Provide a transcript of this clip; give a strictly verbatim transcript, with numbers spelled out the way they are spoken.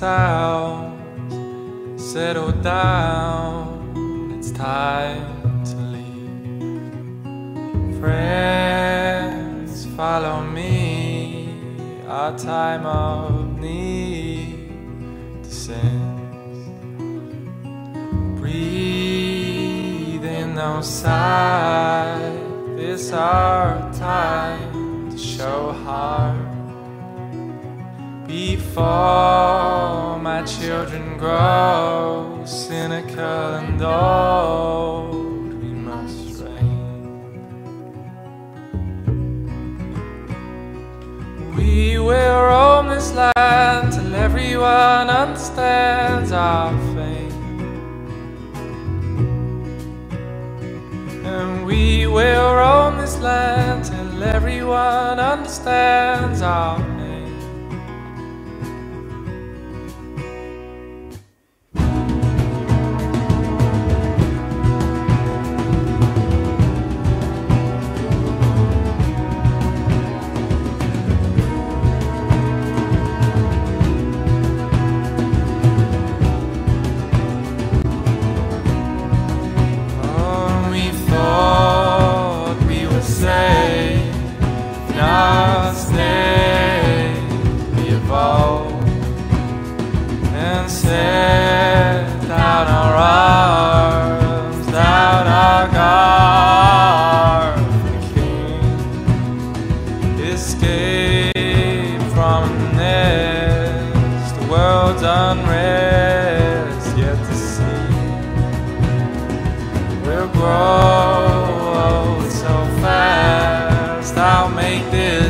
sounds settle down, it's time to leave. Friends, follow me, our time of need descends. Breathe in those sighs, this our time to show heart. Before my children grow cynical and old, we must reign. We will roam this land till everyone understands our fame, and we will roam this land till everyone understands our fame. Unrest yet to see. We'll grow so fast, I'll make this